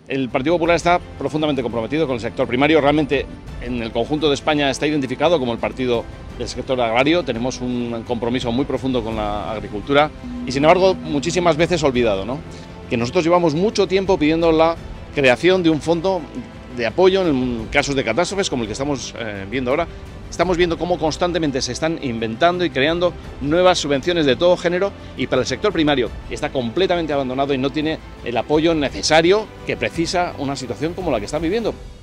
El Partido Popular está profundamente comprometido con el sector primario. Realmente en el conjunto de España está identificado como el partido del sector agrario. Tenemos un compromiso muy profundo con la agricultura y, sin embargo, muchísimas veces olvidado, ¿no? Que nosotros llevamos mucho tiempo pidiendo la creación de un fondo de apoyo en casos de catástrofes como el que estamos viendo ahora. Estamos viendo cómo constantemente se están inventando y creando nuevas subvenciones de todo género, y para el sector primario está completamente abandonado y no tiene el apoyo necesario que precisa una situación como la que están viviendo.